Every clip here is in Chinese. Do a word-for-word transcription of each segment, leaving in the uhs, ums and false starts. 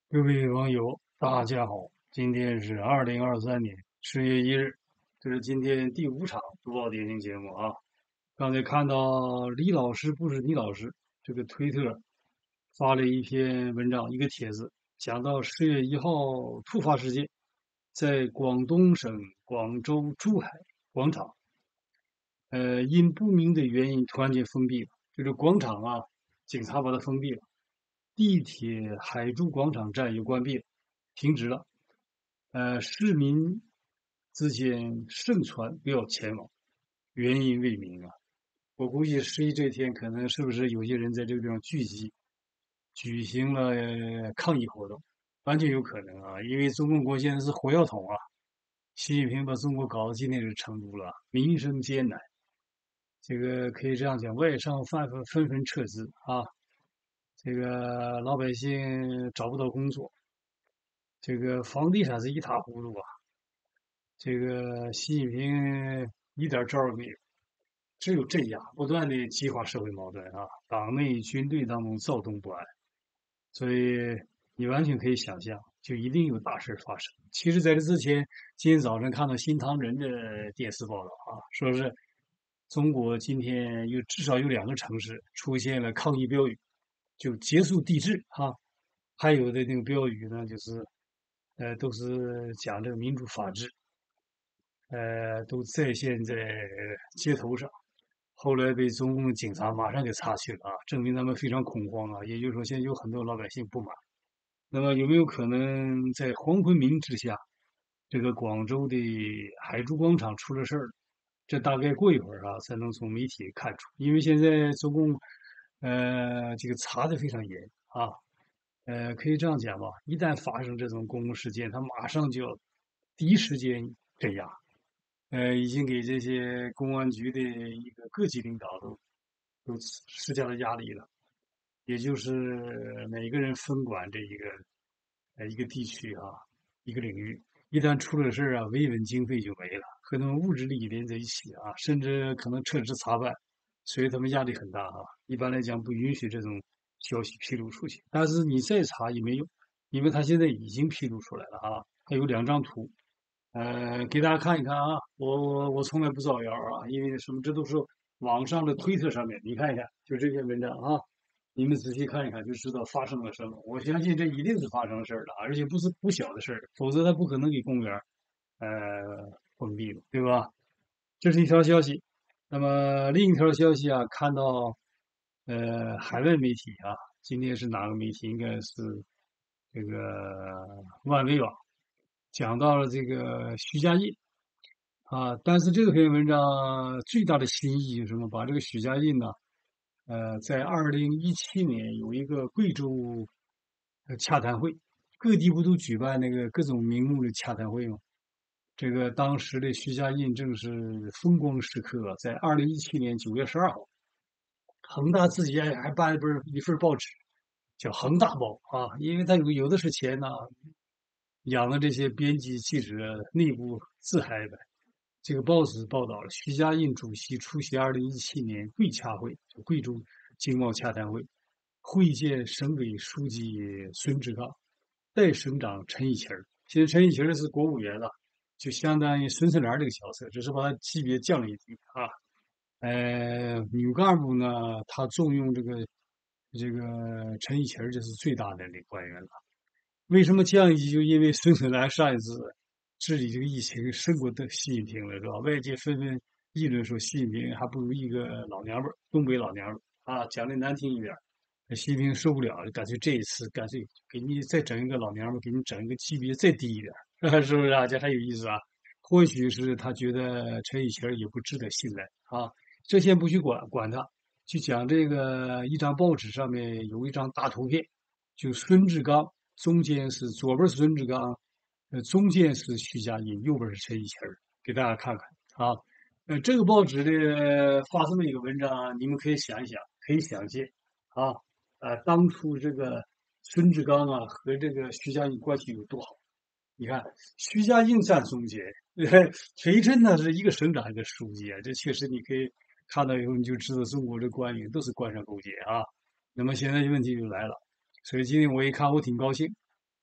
各位网友，大家好，今天是二零二三年十月一日，这是今天第五场读报点评节目啊。刚才看到李老师不是李老师，这个推特发了一篇文章，一个帖子，讲到十月一号突发事件，在广东省广州珠海广场，呃，因不明的原因突然间封闭了，这个广场啊，警察把它封闭了。地铁海珠广场站也关闭了，停止了。呃，市民之间盛传不要前往，原因未明啊。我估计十一这天可能是不是有些人在这个地方聚集，举行了呃抗议活动，完全有可能啊。因为中共国现在是火药桶啊，习近平把中国搞到今天这程度了，民生艰难，这个可以这样讲，外商纷纷纷纷撤资啊，这个老百姓找不到工作，这个房地产是一塌糊涂啊，这个习近平一点招儿没有，只有镇压，不断的激化社会矛盾啊，党内军队当中躁动不安，所以你完全可以想象，就一定有大事发生。其实，在这之前，今天早晨看到新唐人的电视报道啊，说是中国今天有至少有两个城市出现了抗议标语，就结束帝制哈、还有的那个标语呢，就是呃都是讲这个民主法治，呃都再现在街头上。后来被中共警察马上给擦去了啊，证明他们非常恐慌啊。也就是说，现在有很多老百姓不满。那么有没有可能在黄昏明之下，这个广州的海珠广场出了事儿？这大概过一会儿啊，才能从媒体看出，因为现在中共呃这个查的非常严啊，呃可以这样讲吧，一旦发生这种公共事件，他马上就要第一时间镇压，呃已经给这些公安局的一个各级领导都都施加了压力了。也就是每个人分管这一个呃一个地区啊，一个领域，一旦出了事儿啊，维稳经费就没了，和他们物质利益连在一起啊，甚至可能撤职查办，所以他们压力很大啊。一般来讲，不允许这种消息披露出去，但是你再查也没用，因为他现在已经披露出来了啊，还有两张图，呃，给大家看一看啊，我我我从来不造谣啊，因为什么，这都是网上的推特上面，你看一看，就这篇文章啊，你们仔细看一看就知道发生了什么。我相信这一定是发生事儿了，而且不是不小的事儿，否则他不可能给公园儿呃封闭了，对吧？这是一条消息。那么另一条消息啊，看到呃海外媒体啊，今天是哪个媒体？应该是这个万维网讲到了这个徐家印啊，但是这篇文章最大的新意是什么？把这个许家印呢，呃，在二零一七年有一个贵州呃洽谈会，各地不都举办那个各种名目的洽谈会吗？这个当时的徐家印正是风光时刻，在二零一七年九月十二号，恒大自己还还办了一本一份报纸，叫《恒大报》啊，因为他有有的是钱呐、养的这些编辑记者内部自嗨呗。这个报纸报道了，徐家印主席出席二零一七年贵洽会，就贵州经贸洽谈会，会见省委书记孙志刚，代省长陈以奇儿。现在陈以奇儿是国务员了，就相当于孙春兰这个角色，只是把他级别降了一级啊。呃，女干部呢，他重用这个这个陈以奇儿，就是最大的那个官员了。为什么降一级？就因为孙春兰上一次治理这个疫情胜过的习近平了，是吧？外界纷纷议论说，习近平还不如一个老娘们儿，东北老娘们儿啊，讲的难听一点儿，习近平受不了了，干脆这一次干脆给你再整一个老娘们儿，给你整一个级别再低一点儿，是不是啊？这很有意思啊。或许是他觉得陈以奇也不值得信赖啊，这先不去管管他，去讲这个一张报纸上面有一张大图片，就孙志刚，中间是左边是孙志刚，呃，中间是徐家印，右边是陈以奇儿，给大家看看啊。呃，这个报纸的发这么一个文章，你们可以想一想，可以想见啊，呃，当初这个孙志刚啊和这个徐家印关系有多好。你看，徐家印站中间，谁真的是一个省长一个书记啊，这确实你可以看到以后你就知道中国的官员都是官商勾结啊。那么现在问题就来了，所以今天我一看我挺高兴，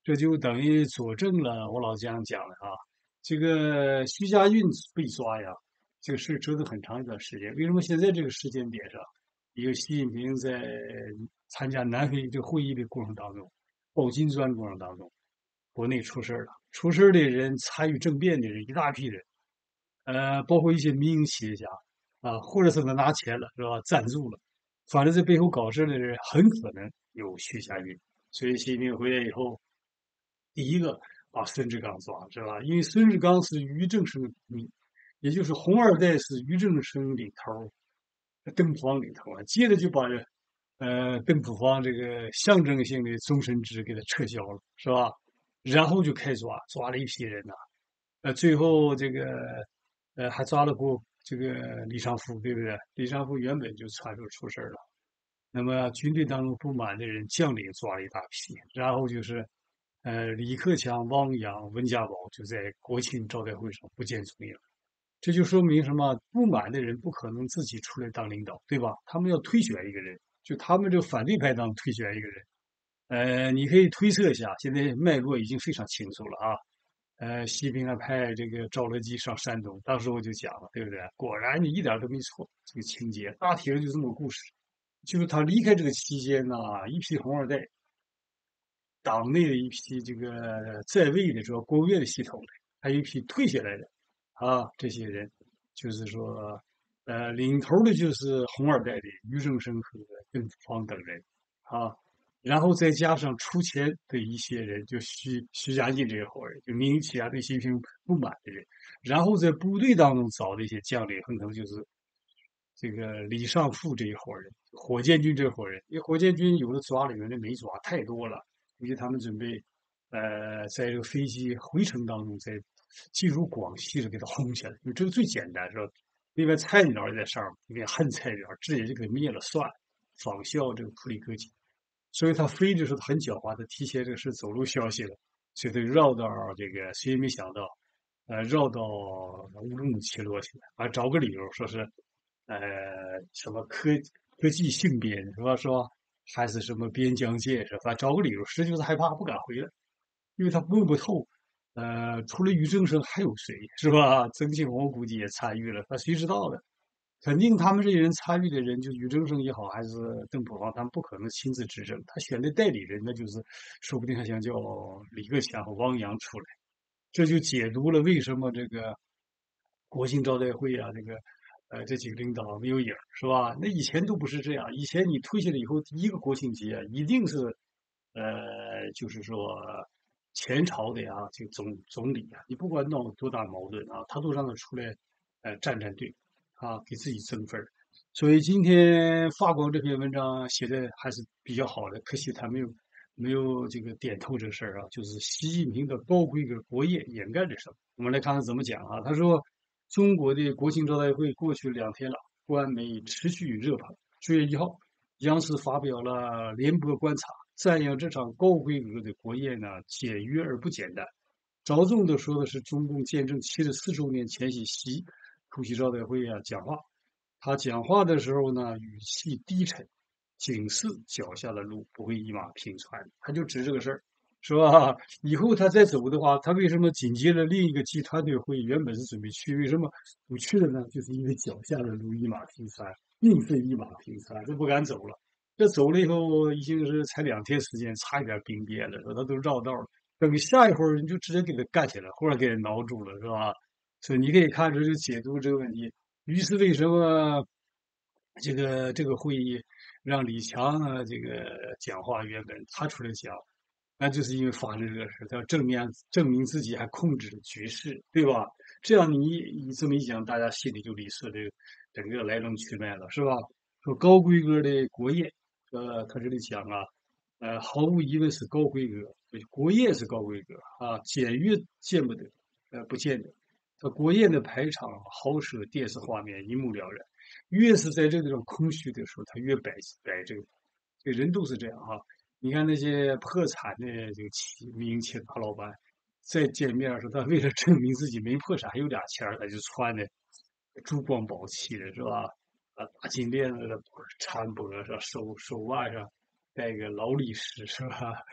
这就等于佐证了我老姜讲的啊，这个徐家运被抓呀，这个事折腾很长一段时间。为什么现在这个时间点上，一个习近平在参加南非这个会议的过程当中，报金砖过程当中，国内出事儿了，出事儿的人参与政变的人一大批人，呃，包括一些民营企业家啊，或者是他拿钱了是吧，赞助了，反正在背后搞事的人很可能有徐家运。所以习近平回来以后，第一个把孙志刚抓了是吧？因为孙志刚是俞正声的嫡系，也就是红二代是俞正声领头，邓普方领头啊，接着就把呃邓普方这个象征性的终身制给他撤销了，是吧？然后就开抓，抓了一批人呐、呃，最后这个呃还抓了过这个李尚福，对不对？李尚福原本就传出出事儿了，那么军队当中不满的人，将领抓了一大批，然后就是呃李克强、汪洋、温家宝就在国庆招待会上不见踪影。这就说明什么？不满的人不可能自己出来当领导，对吧？他们要推选一个人，就他们这个反对派当中推选一个人。呃，你可以推测一下，现在脉络已经非常清楚了啊。呃，习近平还派这个赵乐际上山东，当时我就讲了，对不对？果然你一点都没错，这个情节大体上就这么个故事。就是他离开这个期间呢，一批红二代，党内的一批这个在位的，主要国务院的系统的，还有一批退下来的啊，这些人，就是说，呃，领头的就是红二代的俞正声和邓福方等人啊，然后再加上出钱的一些人，就徐徐家印这一伙人，就民营企业对习近平不满的人，然后在部队当中找的一些将领，很可能就是这个李尚福这一伙人，火箭军这伙人，因为火箭军有的抓了，有的没抓，太多了。估计他们准备，呃，在这个飞机回程当中，在进入广西的给它轰下来，因为这个最简单，是吧？另外菜鸟也在上面，一边恨菜鸟，直接就给灭了算了，仿效这个普里戈金。所以他飞的时候他很狡猾，他提前这个事走漏消息了，所以他绕到这个，谁也没想到，呃，绕到乌鲁木齐落去了，啊，找个理由说是，呃，什么科科技性边是吧？是吧？还是什么边疆建设，反正找个理由，实际就是害怕不敢回来，因为他摸不透。呃，除了俞正声还有谁是吧？曾庆红估计也参与了，那谁知道呢？肯定他们这些人参与的人，就俞正声也好，还是邓普方，他们不可能亲自执政，他选的代理人，那就是说不定还想叫李克强和汪洋出来，这就解读了为什么这个国庆招待会啊，这个呃这几个领导没有影儿是吧？那以前都不是这样，以前你退下来以后，第一个国庆节啊一定是呃就是说前朝的呀，这个总总理啊，你不管闹多大矛盾啊，他都让他出来呃站站队啊，给自己增分儿。所以今天法广这篇文章写的还是比较好的，可惜他没有没有这个点透这个事儿啊，就是习近平的高规格国业掩盖着什么。我们来看看怎么讲啊。他说，中国的国庆招待会过去两天了，官媒持续热捧。十月一号，央视发表了联播观察，赞扬这场高规格的国宴呢简约而不简单。着重的说的是中共建政七十四周年前夕，习出席招待会啊讲话。他讲话的时候呢，语气低沉，警示脚下的路不会一马平川。他就指这个事儿，是吧？以后他再走的话，他为什么紧接着另一个集团队会议原本是准备去，为什么不去了呢？就是因为脚下的路一马平川，并非一马平川，他不敢走了。这走了以后，已经是才两天时间，差一点兵变了，说他都绕道了。等下一会儿你就直接给他干起来，或者给他挠住了，是吧？所以你可以看出，就解读这个问题。于是为什么这个这个会议让李强呢？这个讲话原本他出来讲，那就是因为发生这个事，他要正面证明自己还控制了局势，对吧？这样你你这么一讲，大家心里就理顺这个整个来龙去脉了，是吧？说高规格的国宴，呃，他这里讲啊，呃，毫无疑问是高规格，国宴是高规格啊，简约见不得，呃，不见得。他国宴的排场豪舍电视画面一目了然，越是在这种空虚的时候，他越摆摆这个，这个人都是这样哈。你看那些破产的这个企民营企业大老板，在见面的时候，他为了证明自己没破产，还有点钱他就穿的珠光宝气的，是吧？啊，大金链子的缠脖上，手手腕上戴个劳力士，是吧？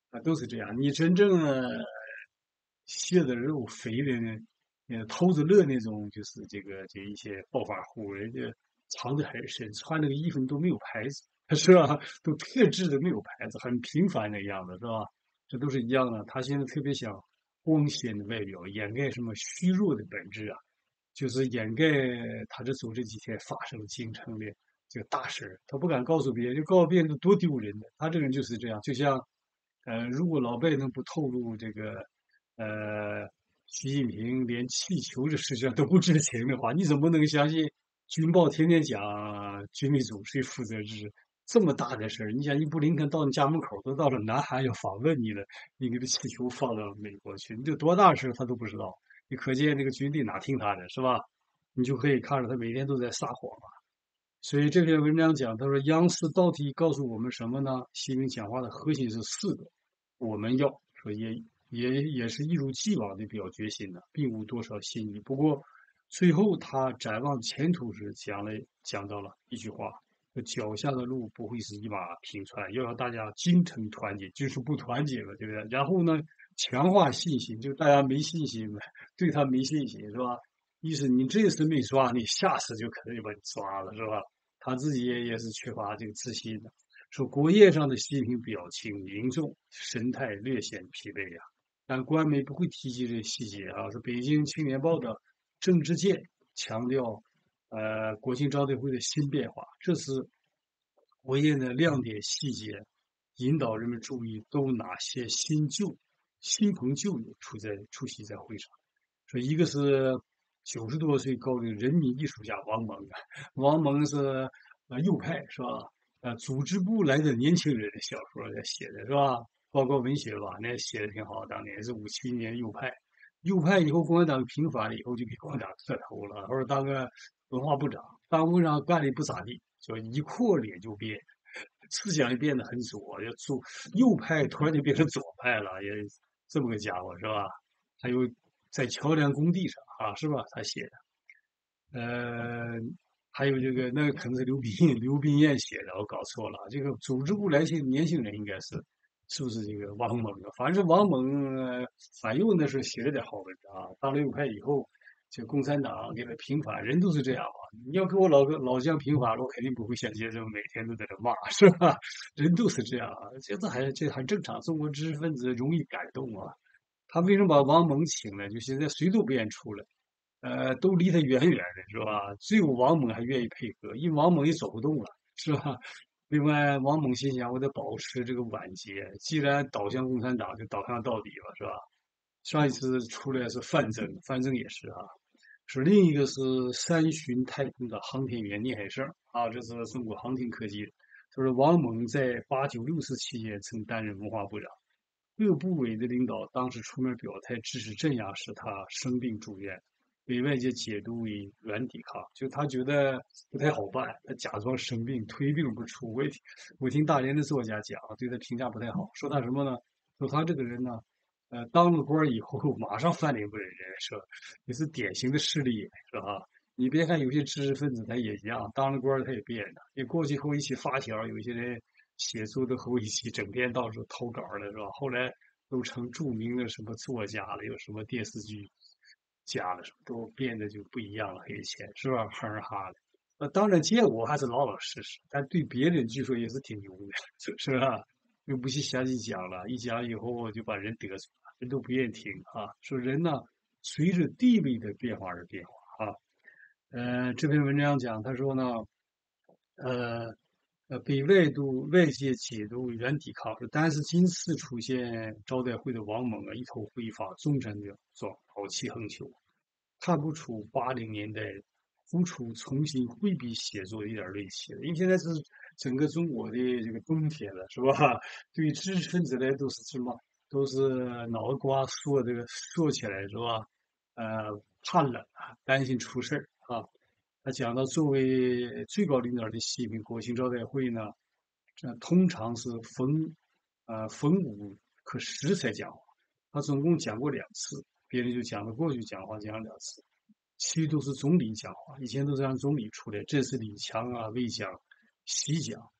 啊，都是这样。你真正的蟹的肉肥的呢，呃，偷着乐那种，就是这个这一些暴发户，人家藏得很深，穿那个衣服都没有牌子，是吧？都特制的没有牌子，很平凡的样子，是吧？这都是一样的。他现在特别想光鲜的外表，掩盖什么虚弱的本质啊，就是掩盖他这走这几天发生京城的这个大事儿，他不敢告诉别人，就告诉别人多丢人的。他这个人就是这样，就像，呃，如果老百姓不透露这个，呃，习近平连气球这事情上都不知情的话，你怎么能相信军报天天讲军委主席负责制这么大的事儿？你想，你布林肯到你家门口都到了南韩要访问你了，你给这气球放到美国去，你这多大事儿他都不知道。你可见这个军队哪听他的，是吧？你就可以看着他每天都在撒谎嘛。所以这篇文章讲，他说央视到底告诉我们什么呢？习近平讲话的核心是四个，我们要说也也也是一如既往的比较决心的，并无多少新意。不过最后他展望前途时讲了讲到了一句话：脚下的路不会是一马平川，要让大家精诚团结，就是不团结了，对不对？然后呢，强化信心，就大家没信心了，对他没信心，是吧？意思你这次没抓，你下次就可能就把你抓了，是吧？他自己也也是缺乏这个自信的。说国宴上的习近平表情凝重，神态略显疲惫呀、但官媒不会提及这细节啊。说北京青年报的郑之健强调，呃，国庆招待会的新变化，这次国宴的亮点细节，引导人们注意都哪些新旧、新朋旧友出在出席在会上。说一个是九十多岁高龄人民艺术家王蒙啊，王蒙是呃右派是吧？呃，组织部来的年轻人的小说写的是吧？报告文学吧，那写的挺好。当年是五七年右派，右派以后共产党平反了以后就给共产党磕头了，或者当个文化部长，当部长干的不咋地，就一扩脸就变，思想也变得很左，要左右派突然就变成左派了，也这么个家伙是吧？还有在桥梁工地上啊，是吧？他写的，呃，还有这个，那个可能是刘斌刘斌燕写的，我搞错了。这个组织部来信年轻人应该是，是不是这个王蒙啊？反正王蒙呃反右那时候写了点好文章啊，当了右派以后，就共产党给他平反，人都是这样啊。你要给我老个老将平反了，我肯定不会像现在每天都在这骂，是吧？人都是这样啊，这这还这很正常。中国知识分子容易感动啊。他为什么把王蒙请来？就现在谁都不愿出来。呃，都离他远远的，是吧？只有王猛还愿意配合，因为王猛也走不动了，是吧？另外，王猛心想，我得保持这个晚节，既然倒向共产党，就倒向到底了，是吧？上一次出来是范增，范增也是啊，是另一个是三巡太空的航天员聂海胜啊，这是中国航天科技的。就是王猛在八九六四期间曾担任文化部长，各部委的领导当时出面表态支持镇压时，他生病住院，被外界解读为软抵抗，就他觉得不太好办，他假装生病，推病不出。我也听我听大连的作家讲，对他评价不太好，说他什么呢？说他这个人呢，呃，当了官以后马上翻脸不认人，说也是典型的势利眼，是吧？你别看有些知识分子他也一样，当了官他也变的。你过去后一起发条，有一些人写作的后一起，整天到处投稿的是吧？后来都成著名的什么作家了，有什么电视剧家了，什么都变得就不一样了，以前是吧？哼哈的。呃，当然结果还是老老实实，但对别人据说也是挺牛的，是吧？又不去详细讲了，一讲以后就把人得罪了，人都不愿意听啊。说人呢，随着地位的变化而变化啊。呃，这篇文章讲，他说呢，呃，呃，被外度外界解读为原抵抗，但是今次出现招待会的王猛啊，一头灰发，忠臣的状，傲气横秋，看不出八零年代浮出重新挥笔写作的一点锐气了。因为现在是整个中国的这个冬天了，是吧？对于知识分子来都是什么？都是脑瓜缩这个缩起来，是吧？呃，怕冷啊，担心出事儿啊。他讲到，作为最高领导的习近平国庆招待会呢，这通常是逢呃逢五可十才讲话，他总共讲过两次，别人就讲了过去讲话讲了两次，其余都是总理讲话，以前都是让总理出来，这次李强啊、魏讲、习讲，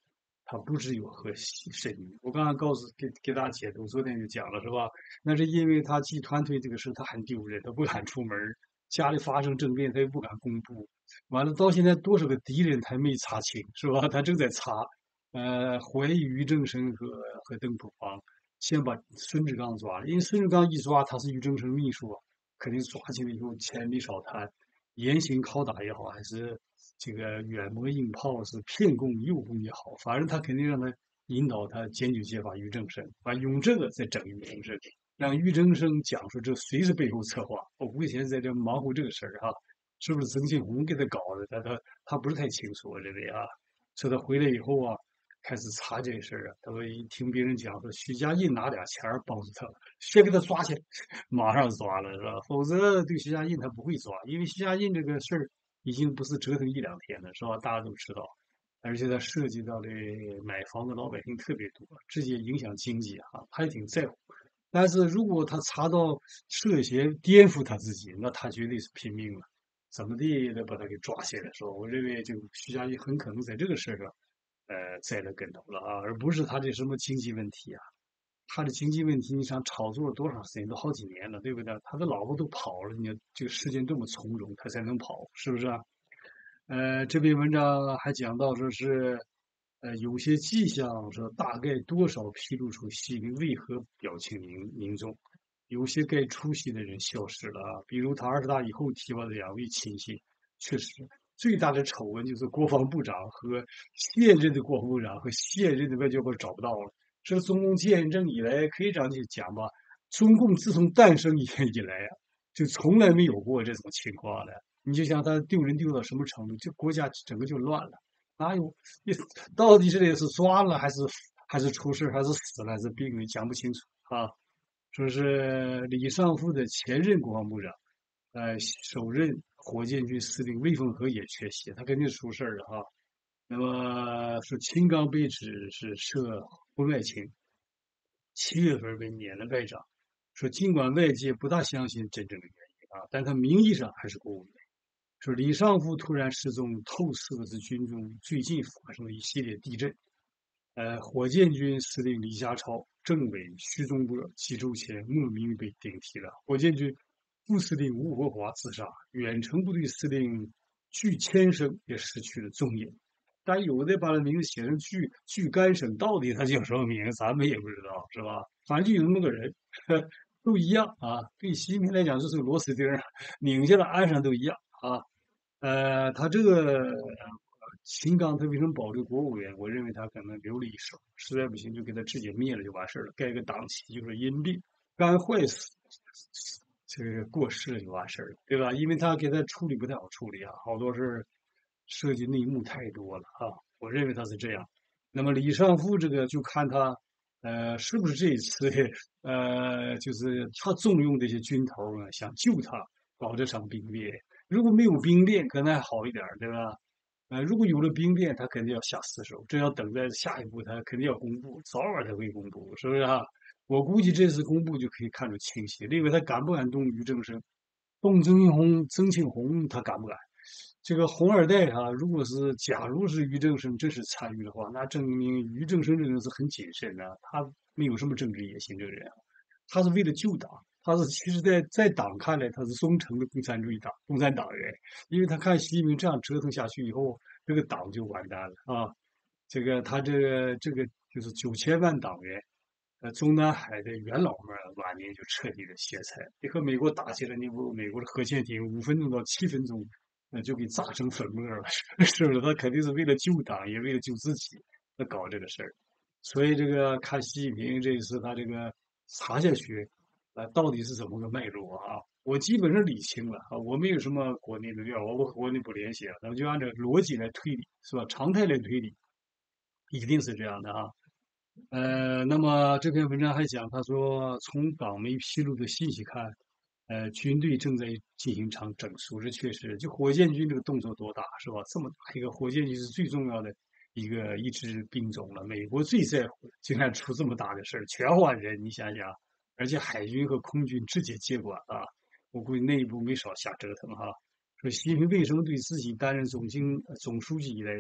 他不只有和神秘。我刚刚告诉给给大家解读，昨天就讲了是吧？那是因为他集团队这个事，他很丢人，他不敢出门家里发生政变，他也不敢公布。完了，到现在多少个敌人他没查清，是吧？他正在查，呃，怀疑于正声和和邓普方，先把孙志刚抓了，因为孙志刚一抓，他是于正声秘书啊，肯定抓起来以后钱没少贪，严刑拷打也好，还是这个远磨硬泡是骗供诱供也好，反正他肯定让他引导他检举揭发于正声，啊，用这个再整于正声，让于正声讲述这谁是背后策划。我估计现在在这忙活这个事儿哈，是不是曾庆红给他搞的？他他他不是太清楚，我认为啊，说他回来以后啊，开始查这个事儿啊，他说一听别人讲说徐家印拿俩钱儿帮助他，先给他抓起来，马上抓了是吧？否则对徐家印他不会抓，因为徐家印这个事儿已经不是折腾一两天了，是吧？大家都知道，而且它涉及到的买房的老百姓特别多，直接影响经济哈，他也挺在乎。但是如果他查到涉嫌颠覆他自己，那他绝对是拼命了，怎么地也得把他给抓起来，是吧？我认为这个徐家印很可能在这个事儿上，呃，栽了跟头了啊，而不是他的什么经济问题啊。他的经济问题，你想炒作了多长时间？都好几年了，对不对？他的老婆都跑了，你看这个时间这么从容，他才能跑，是不是啊？呃，这篇文章还讲到说是，呃，有些迹象说大概多少披露出习近平为何表情凝凝重，有些该出席的人消失了啊，比如他二十大以后提拔的两位亲信，确实最大的丑闻就是国防部长和现任的国防部长和现任的外交部找不到了。这是中共建政以来，可以这样去讲吧，中共自从诞生以以来啊，就从来没有过这种情况的。你就像他丢人丢到什么程度，就国家整个就乱了，哪有？你到底这里是抓了还是还是出事还是死了还是病了，讲不清楚啊。说是李尚福的前任国防部长，呃，首任火箭军司令魏凤和也缺席，他肯定出事了哈。那么说秦刚被指是涉婚外情，七月份被免了外长。说尽管外界不大相信真正的原因啊，但他名义上还是国务院。说李尚福突然失踪，透视的是军中最近发生的一系列地震。呃，火箭军司令李家超、政委徐宗波几周前莫名被顶替了。火箭军副司令吴国华自杀，远程部队司令据千生也失去了踪影。但有的把他名字写成据据干生，到底他叫什么名字，咱们也不知道，是吧？反正就有那么个人，都一样啊。对习近平来讲，就是个螺丝钉儿，拧下来安上都一样啊。呃，他这个秦刚他为什么保留国务院？我认为他可能留了一手，实在不行就给他直接灭了就完事儿了，盖个党旗就是因病肝坏死，这个过世了就完事儿了，对吧？因为他给他处理不太好处理啊，好多事儿涉及内幕太多了啊。我认为他是这样。那么李尚福这个就看他，呃，是不是这一次，呃，就是他重用这些军头啊，想救他，搞这场兵变。如果没有兵变，可能还好一点儿，对吧？呃，如果有了兵变，他肯定要下死手，这要等在下一步，他肯定要公布，早晚他会公布，是不是啊？我估计这次公布就可以看出清晰。另外，他敢不敢动于正声？动曾庆红、曾庆红，他敢不敢？这个红二代哈、如果是假如是于正声真是参与的话，那证明于正声这个人是很谨慎的，他没有什么政治野心。这个人啊，他是为了救党，他是其实在在党看来他是忠诚的共产主义党、共产党员，因为他看习近平这样折腾下去以后，这个党就完蛋了啊。这个他这个这个就是九千万党员，呃，中南海的元老们儿晚年就彻底的歇菜。你和美国打起来，你不美国的核潜艇五分钟到七分钟，那就给炸成粉末了，是不是？他肯定是为了救党，也为了救自己，他搞这个事儿。所以这个看习近平这一次他这个查下去，呃，到底是怎么个脉络啊？我基本上理清了啊，我没有什么国内的料，我和国内不联系了，咱们就按照逻辑来推理，是吧？常态来推理，一定是这样的啊。呃，那么这篇文章还讲，他说从港媒披露的信息看，呃，军队正在进行场整肃，这确实，就火箭军这个动作多大，是吧？这么大一个火箭军是最重要的一个一支兵种了，美国最在乎的，竟然出这么大的事儿，全换人，你想想，而且海军和空军直接接管啊，我估计内部没少瞎折腾哈。说习近平为什么对自己担任总经总书记以来？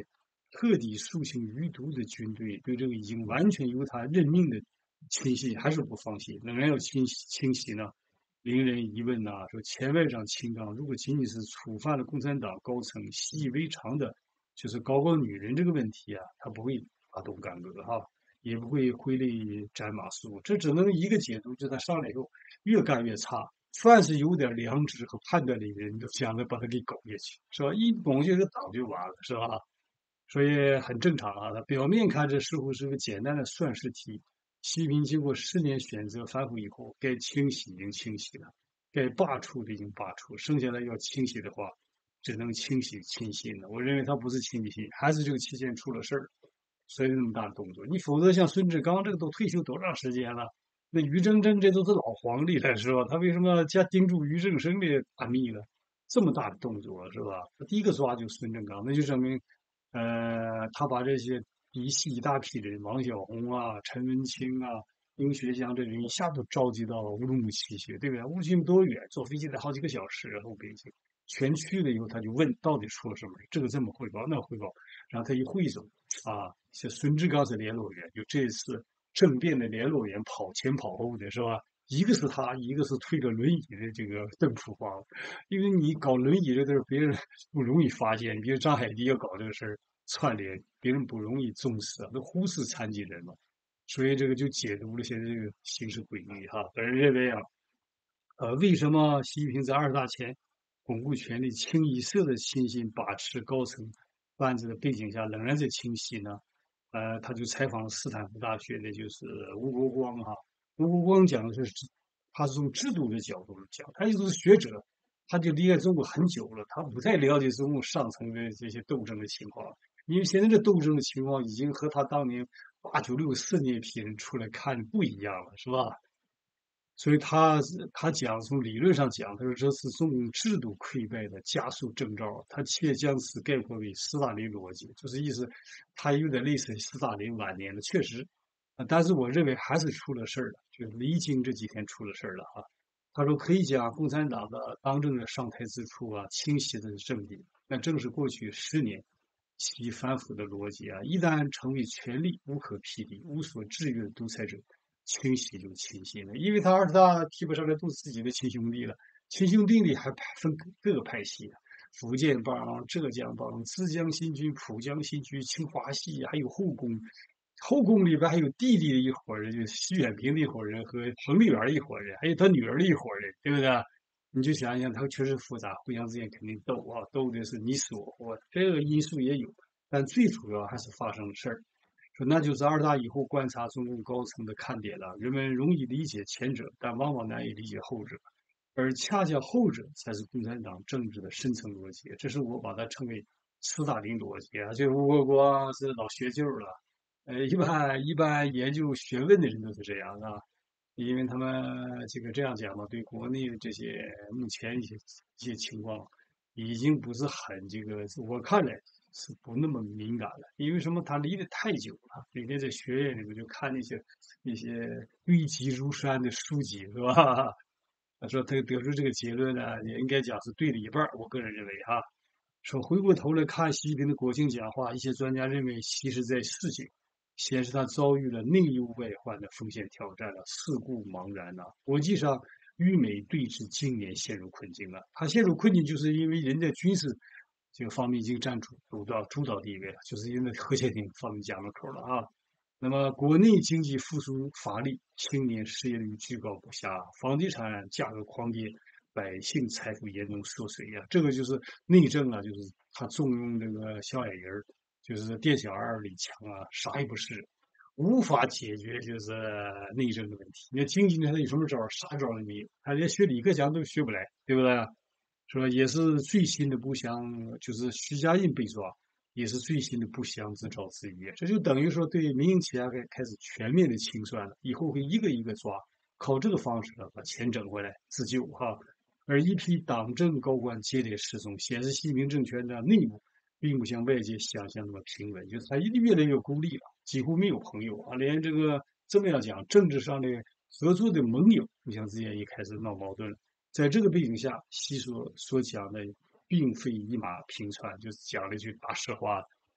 特地肃清余毒的军队，对这个已经完全由他任命的亲信还是不放心，仍然要清洗清洗呢。令人疑问呐、说前外长秦刚如果仅仅是触犯了共产党高层习以为常的，就是搞搞女人这个问题啊，他不会发动干戈哈，也不会挥泪斩马谡。这只能一个解读，就是他上来以后越干越差，凡是有点良知和判断力的人都想着把他给搞下去，是吧？一拱下去党就完了，是吧？所以很正常啊。他表面看这似乎是个简单的算式题，习近平经过十年选择反腐以后，该清洗已经清洗了，该罢黜的已经罢黜，剩下来要清洗的话，只能清洗亲信了。我认为他不是亲信，还是这个期间出了事儿，所以那么大的动作。你否则像孙志刚这个都退休多长时间了？那于正珍这都是老皇帝了，是吧？他为什么加盯住于正声的大秘呢？这么大的动作是吧？他第一个抓就孙正刚，那就证明，呃，他把这些一系一大批人，王小红啊、陈文清啊、丁学祥这人一下都召集到乌鲁木齐去，对不对？乌鲁木齐多远？坐飞机得好几个小时，然后北京全去了以后，他就问到底出了什么事，这个这么汇报，那汇报，然后他一汇总啊，像孙志刚是联络员，就这次政变的联络员跑前跑后的是吧？一个是他，一个是推着轮椅的这个邓楚芳，因为你搞轮椅这事儿，别人不容易发现。比如张海迪要搞这个事儿，串联，别人不容易重视啊，都忽视残疾人嘛。所以这个就解读了现在这个形势诡异哈。本人认为啊，呃，为什么习近平在二十大前巩固权力、清一色的亲信把持高层班子的背景下，仍然在清晰呢？呃，他就采访了斯坦福大学的，就是吴国光哈。吴国光讲的是，他是从制度的角度讲，他一直是学者，他就离开中国很久了，他不太了解中共上层的这些斗争的情况，因为现在这斗争的情况已经和他当年八九六四那批人出来看不一样了，是吧？所以他他讲从理论上讲，他说这是中共制度溃败的加速征兆，他且将此概括为斯大林逻辑，就是意思他有点类似斯大林晚年的，确实，啊，但是我认为还是出了事儿了，就是离京这几天出了事儿了啊。他说可以讲共产党的当政的上台之初啊，清晰的政绩，那正是过去十年其反腐的逻辑啊，一旦成为权力无可匹敌、无所制约的独裁者。清洗就清洗了，因为他二十大提不上来都是自己的亲兄弟了，亲兄弟里还分各个派系啊，福建帮、浙江帮、浙江新区、浦江新区、清华系，还有后宫，后宫里边还有弟弟的一伙人，就是徐远平的一伙人和彭丽媛的一伙人，还有他女儿的一伙人，对不对？你就想想，他确实复杂，互相之间肯定斗啊，斗的是你死我活，这个因素也有，但最主要还是发生了事儿。说那就是二大以后观察中共高层的看点了。人们容易理解前者，但往往难以理解后者，而恰恰后者才是共产党政治的深层逻辑。这是我把它称为斯大林逻辑啊。这吴国光是老学究了，呃，一般一般研究学问的人都是这样啊，因为他们这个这样讲嘛，对国内的这些目前一些一些情况，已经不是很这个，我看来是不那么敏感了。因为什么？他离得太久了，每天在学院里面就看那些那些堆积如山的书籍，是吧？他说他得出这个结论呢，也应该讲是对了一半儿。我个人认为哈，说回过头来看习近平的国庆讲话，一些专家认为，其实在事情显示他遭遇了内忧外患的风险挑战了，事故茫然了。国际上，与美对峙今年陷入困境了。他陷入困境，就是因为人在军事这个方面已经占主主导主导地位了，就是因为核潜艇放在家门口了啊。那么，国内经济复苏乏力，青年失业率居高不下，房地产价格狂跌，百姓财富严重缩水呀、这个就是内政啊，就是他重用这个小矮人儿，就是店小二李强啊，啥也不是，无法解决就是内政的问题。你看经济呢，他有什么招儿？啥招儿也没有，他连学李克强都学不来，对不对？是吧？也是最新的不祥，就是徐家印被抓，也是最新的不祥之兆之一。这就等于说对民营企业开开始全面的清算了，以后会一个一个抓，靠这个方式呢把钱整回来自救哈。而一批党政高官接连失踪，显示习近平政权的内部并不像外界想象那么平稳，就是他越来越孤立了，几乎没有朋友啊，连这个这么样讲，政治上的合作的盟友互相之间也开始闹矛盾了。在这个背景下，习所所讲的并非一马平川，就是讲了一句大实话。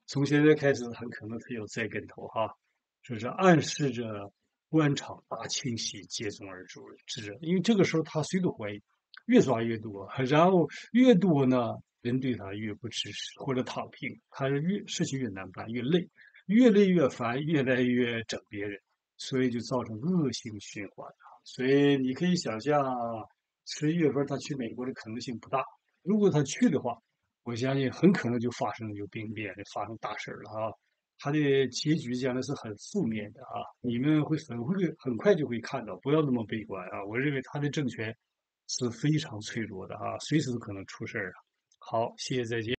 从现在开始很可能他要栽跟头哈，这是暗示着官场大清洗接踵而至之着。因为这个时候他谁都怀疑，越抓越多，然后越多呢，人对他越不支持或者躺平，他是越事情越难办，越累，越累越烦，越来越整别人，所以就造成恶性循环啊。所以你可以想象，十一月份他去美国的可能性不大。如果他去的话，我相信很可能就发生有兵变，就发生大事了啊！他的结局将来是很负面的啊！你们会很会很快就会看到，不要那么悲观啊！我认为他的政权是非常脆弱的啊，随时都可能出事儿啊！好，谢谢，再见。